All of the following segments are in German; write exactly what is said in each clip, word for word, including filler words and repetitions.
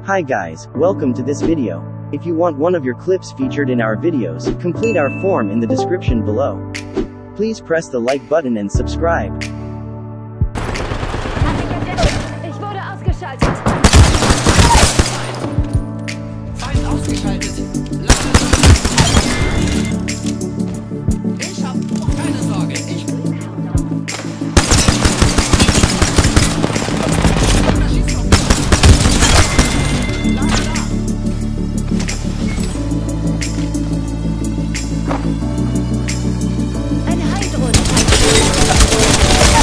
Hi guys, welcome to this video. If you want one of your clips featured in our videos, complete our form in the description below. Please press the like button and subscribe. Ich wurde ausgeschaltet. Feind ausgeschaltet. Ich hab keine Sorge. Ich Eine Heildrohne.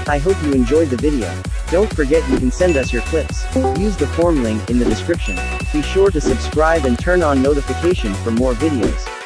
I hope you enjoyed the video. Don't forget you can send us your clips. Use the form link in the description. Be sure to subscribe and turn on notifications for more videos.